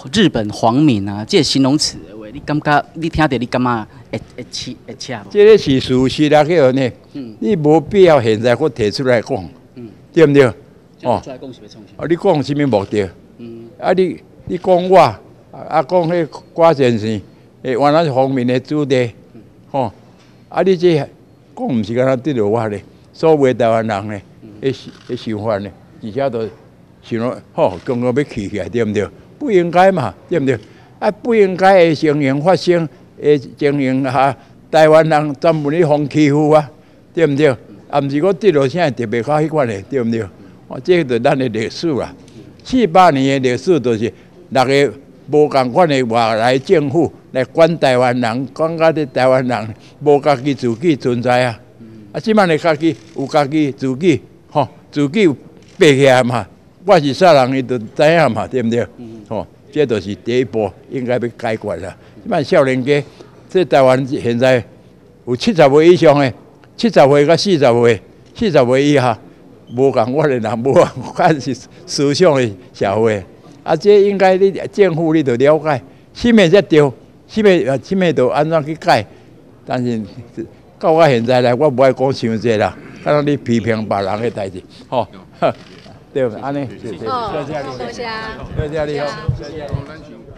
日本皇民啊，这形容词的话，你感觉你听到你感觉会切无？ 这个是事实啦，叫呢，你无必要现在搁提出来讲，对不对？ 哦，出来讲是要创啥？ 啊，你讲什么目的？啊，你讲我，啊讲迄郭先生，原来是方面的主题，吼，啊，你这讲毋是敢若对着我咧，所有台湾人咧，迄想法咧，而且都想讲，吼，刚刚要起来，对不对？不应该嘛，对不对？啊，不应该的情形发生，情形下，台湾人专门咧互欺负啊，对不对？啊，毋是讲对着啥特别较迄款的，对不对？哦，这个咱的历史啦，400年的历史都是六个无共款的外来政府来管台湾人，管到啲台湾人无家己自己存在啊！啊，即摆的家己有家己自己，吼，自己爬起来嘛。我是啥人，伊就知影嘛，对不对？吼，这就是第一步应该要解决啦。即摆少年家，这台湾现在有70岁以上的，70岁到40岁，40岁以下。无共我的人，无共款是思想的社会，啊，这应该你政府你着了解，什么才对，什么着安怎去改。但是到我现在来，我无爱讲伤济啦，敢若你批评别人的代志，吼，对，安尼，谢谢， 多谢， 谢谢你好，谢谢。